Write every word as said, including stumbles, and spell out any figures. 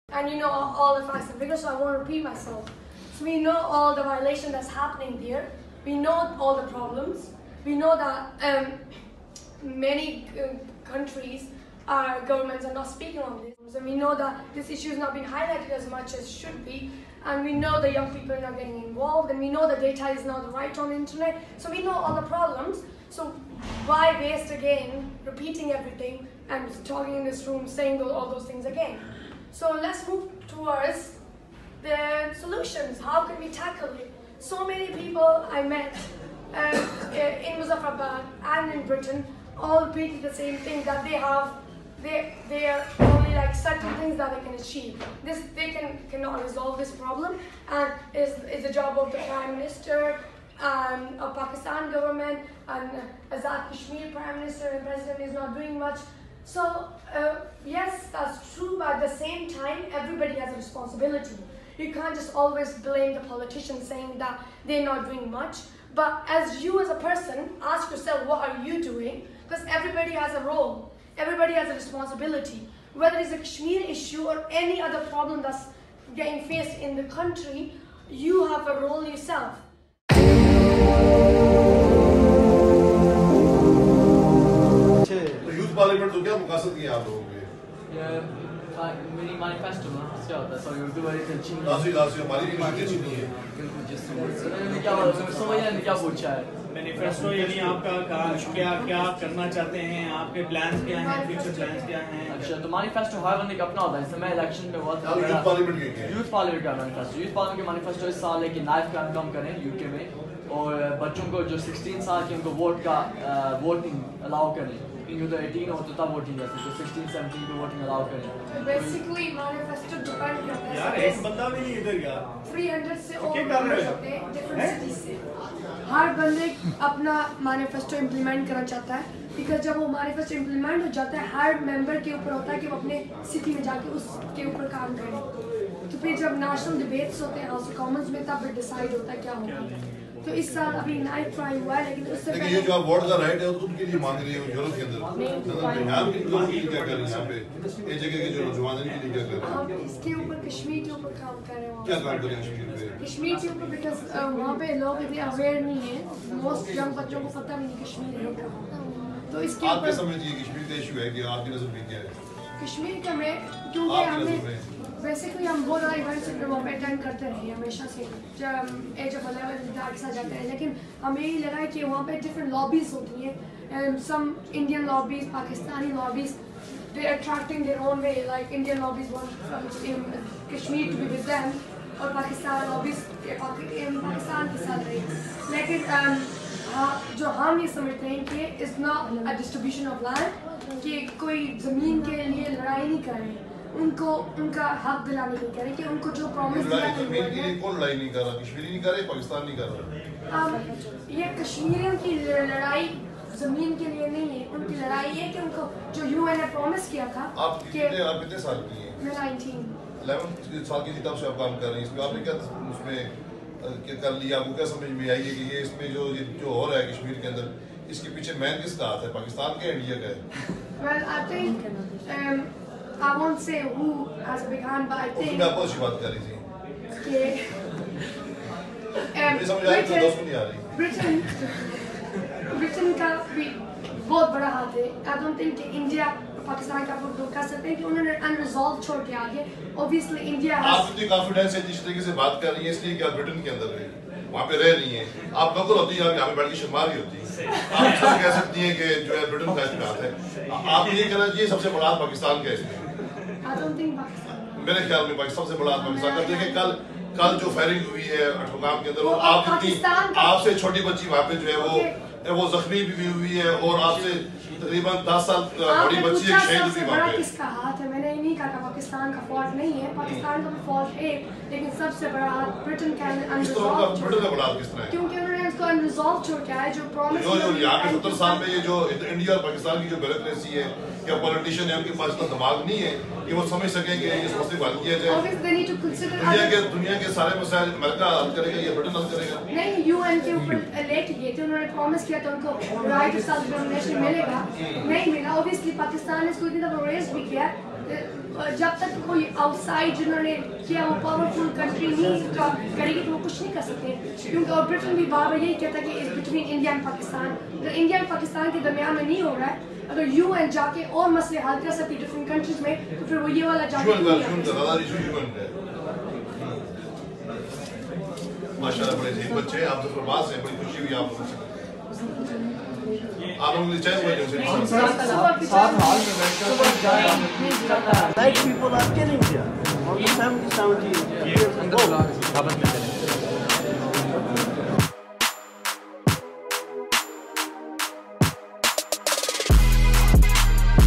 And you know all the facts and figures, so I won't repeat myself. So we know all the violation that's happening there. We know all the problems. We know that um, many uh, countries, uh, governments are not speaking on this. And we know that this issue is not being highlighted as much as should be. And we know that young people are not getting involved. And we know the data is not right on the internet. So we know all the problems. So why waste again repeating everything and talking in this room, saying all those things again? So let's move towards the solutions. How can we tackle it? So many people I met uh, in Muzdalfa and in Britain all repeated the same thing, that they have, they they are only like certain things that they can achieve. This they can cannot resolve this problem, and is is the job of the Prime Minister, um, of Pakistan government, and uh, A J K Kashmir Prime Minister and President is not doing much. So uh, yes, that's true, but at the same time, everybody has a responsibility. You can't just always blame the politicians saying that they're not doing much. But as you as a person, ask yourself, what are you doing? Because everybody has a role. Everybody has a responsibility. Whether it's a Kashmir issue or any other problem that's getting faced in the country, you have a role yourself. Youth parliament तो क्या मुकासद किया आप लोगों के? मेरी manifesto में क्या होता है? सॉरी उर्दू वाली अच्छी नहीं है। लासी लासी हमारी भी बातें अच्छी नहीं है। बिल्कुल जिस मैंने क्या बोला समझ नहीं क्या पूछा है। मैनिफेस्टो यानी आपका क्या क्या करना चाहते हैं, आपके प्लान्स क्या हैं, फ्यूचर प्लान्स क्या हैं? अच्छा तो मैनिफेस्टो हर बंदे का अपना होता है। जैसे मैं इलेक्शन में बहुत यूथ पार्लियामेंट के यूथ पार्लियामेंट का मैनिफेस्टो यूथ पार्लियामेंट के मैनिफेस्टो इस साल है कि नाइफ क्राइम कम करें यूके में, और बच्चों को जो सोलह साल के उनको वोट का वोटिंग अलाउ करें, क्योंकि तो अठारह हो तो तब वोटिंग करते हैं, तो सोलह सत्रह को वोटिंग अलाउ करें। बेसिकली मैनिफेस्टो डिपेंड करता है यार एक बंदा भी नहीं इधर यार तीन सौ से और मेंबर्स होते हैं डिफरेंट सिटीज से। हर बंदे अपना मैनिफेस्टो इम्प्लीमेंट करना चाहता है, बिकॉज जब वो मैनिफेस्टो इम्प्लीमेंट हो जाता है हर मेंबर के ऊपर होता है कि वो अपने सिटी में जाके उसके ऊपर काम करें। तो फिर जब नेशनल डिबेट्स होते हैं हाउस ऑफ कॉमन्स में, तब फिर डिसाइड होता है क्या होगा। तो इस साल अभी नाइट ट्राई हुआ है, लेकिन उससे लेकिन ये जो आप वोट का राइट है उनके लिए मांग रही है यूरोप के अंदर, यहाँ के लोगों के लिए क्या कर रहे हैं? यहाँ पे एजेके के जो नौजवान हैं इनके लिए क्या कर रहे हैं? हम इसके ऊपर कश्मीर के ऊपर काम कर रहे हैं। क्या काम कर रहे हैं कश्मीर पे? कश्मीर के ऊपर बिकॉज वहाँ पे लोग इतने अवेयर नहीं है, मोस्ट यंग बच्चों को पता नहीं कश्मीर है कहाँ। तो इसके आप क्या समझती है कश्मीर का इशू है कि आपकी नजर में क्या है कश्मीर का? मैं क्योंकि हमें बेसिकली हम बहुत ज़्यादा इवेंट्स वहाँ पे अटेंड करते रहे हमेशा से, जब एज ऑफ अलेवन के साथ जाते हैं, लेकिन हमें यही लगा है कि वहाँ पे डिफरेंट लॉबीज़ होती हैं, some Indian lobbies, Pakistani lobbies, they are attracting their own way, like Indian lobbies want Kashmir to be with them, और पाकिस्तान लॉबीज़ पाकिस्तान के साथ रही। लेकिन हाँ जो हम ये समझते हैं कि it's not a distribution of land, कि कोई ज़मीन के लिए लड़ाई नहीं कर रहे, उनको उनका हक दिलाने नहीं करें कि उनको जो प्रॉमिस दिया है। जमीन के लिए कौन लड़ाई नहीं कर रहा? कश्मीरी नहीं कर रहे, पाकिस्तान नहीं कर रहा। ये कश्मीरियों की लड़ाई जमीन के लिए नहीं है, उनकी लड़ाई है कि उनको जो यूएन ने प्रॉमिस किया था। आप कितने आप कितने साल की हैं? मैं नाइनटीन इलेवन साल की थी तब से आप काम कर रही हैं इसमें। आपने क्या उसमें क्या कर लिया? आपको क्या समझ में आई है कि ये इसमें जो जो हो रहा है कश्मीर के अंदर, इसके पीछे मैन किसका हाथ है, पाकिस्तान का इंडिया का है? Well, I think um, I won't say who has a big hand, but I think मैं आपको अच्छी बात कर रही थी कि मुझे समझ आ रही थी, दोस्त को नहीं आ रही। ब्रिटेन ब्रिटेन का भी बहुत बड़ा हाथ है। I don't think कि इंडिया पाकिस्तान का फोटो कर सकते हैं कि उन्होंने अनरिजॉल्व छोड़ के आगे। Obviously इंडिया आप इतनी कॉन्फिडेंस से जिस तरीके से बात कर रही हैं इसलिए कि आप ब्रिटेन के अंदर रही, वहाँ पे रह रही हैं, आप लोकल होती हैं, यहाँ पे बैठ के शर्मा रही होती हैं, आप सब कह सकती हैं कि जो है ब्रिटेन का इसमें हाथ है। आप ये कहना चाहिए सबसे बड़ा हाथ पाकिस्तान का इसमें। I don't think पाकिस्तान मेरे ख्याल में पाकिस्तान सबसे बड़ा हाथ पाकिस्तान का। देखिए कल कल जो फायरिंग हुई है अठोगाम के अंदर, आप इतनी आपसे छोटी बच्ची वहाँ पे जो है वो वो जख्मी भी हुई है, और आपसे तकरीबन दस साल बड़ी बच्ची एक शहीद भी वहाँ पे। किसका हाथ है? मैंने ये नहीं कहा पाकिस्तान का फॉल्ट नहीं है, पाकिस्तान का भी फॉल्ट है, लेकिन सबसे बड़ा हाथ ब्रिटेन का अनरिजॉल्व, ब्रिटेन का बड़ा हाथ किस तरह है? क्योंकि उन्होंने इसको अनरिजॉल्व छोड़ के आया जो प्रॉमिस जो जो यहाँ पे सत्तर साल में ये जो इंडिया और पाकिस्तान की जो ब्यूरोक्रेसी है, क्या पॉलिटिशियन है उनके पास इतना दिमाग नहीं है कि वो समझ सकें कि इस मसले को हल किया जाए। दुनिया के दुनिया के सारे मसाइल अमेरिका हल करेगा या ब्रिटेन हल करेगा? नहीं, यूएन के ऊपर लेके गए थे, उन्होंने प्रॉमिस किया था उनको राइट ऑफ सेल्फ डिटरमिनेशन मिलेगा, नहीं मिला। ऑब्वियसली पाकिस्तान ने इसको इतनी दफा रेज भी किया, جب تک کوئی آؤٹ سائڈ جنہوں نے کیا وہ پاورفل کنٹری نہیں کرے گی تو وہ کچھ نہیں کر سکتے کیونکہ اور برٹن بھی بار بار یہی کہتا ہے کہ اس بٹوین انڈیا اینڈ پاکستان اگر انڈیا اینڈ پاکستان کے درمیان میں نہیں ہو رہا ہے اگر یو این جا کے اور مسئلے حل کر سکتی ڈفرینٹ کنٹریز میں تو پھر وہ یہ والا جا کے ماشاءاللہ بڑے ذہین بچے ہیں آپ تو فرماس ہیں بڑی خوشی ہوئی آپ لوگوں سے آپ لوگوں کے لیے چاہے ہوئے جو Like people are killing here. On the seventy, seventy years ago.